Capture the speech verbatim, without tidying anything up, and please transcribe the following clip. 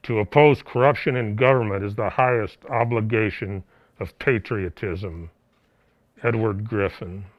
To oppose corruption in government is the highest obligation of patriotism. Edward Griffin.